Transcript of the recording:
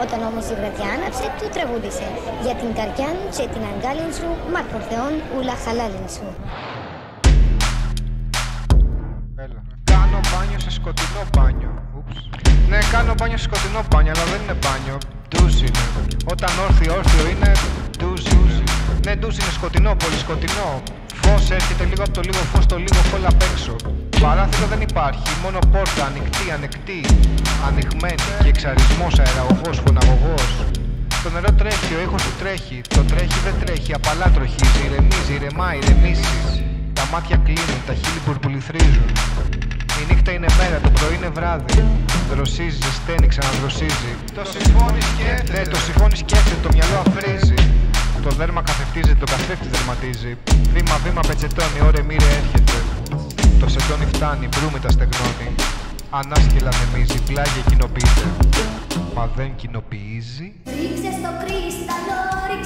Όταν όμως η βραδιά άναψε, του τραγούδισε «Για την καρδιάν και την αγκάλιν σου, μάρκον θεών, ούλα χαλάλιν σου». Κάνω μπάνιο σε σκοτεινό μπάνιο. Ναι, κάνω μπάνιο σε σκοτεινό μπάνιο, αλλά δεν είναι μπάνιο. Ντουζ είναι. Όταν όρθιο είναι ντουζ. Ναι, ντουζ είναι σκοτεινό, πολύ σκοτεινό. Φως έρχεται λίγο από το λίγο φως, το λίγο φόλα απ' έξω. Παράθυρο δεν υπάρχει, μόνο πόρτα ανοιχτή, ανοιγμένη και εξαρισμός, αεραγωγός, φωναγωγός. Το νερό τρέχει, ο ήχος του τρέχει. Το τρέχει δεν τρέχει, απαλά τροχίζει, ηρεμίζει, ηρεμάει, ηρεμήσεις. Τα μάτια κλείνουν, τα χείλη πουρπουληθρίζουν. Η νύχτα είναι μέρα, το πρωί είναι βράδυ. Δροσίζει, ζεσταίνει, ξαναδροσίζει. Το συμφώνει σκέφτεται. Ναι, το συμφώνει σκέφτεται, το μυαλό αφρίζει. Το δέρμα καθευτίζει, το καθρέφτη δερματίζει. Βήμα-βήμα πετσετώνει, ωρε μοίρε έρχεται. Το σεντόνι φτάνει, μπρούμη τα στεγνώνει. Ανάσκελα ανεμίζει, πλάγια κοινοποιείται. Μα δεν κοινοποιήσει. Ρίξε στο κρίσταλο,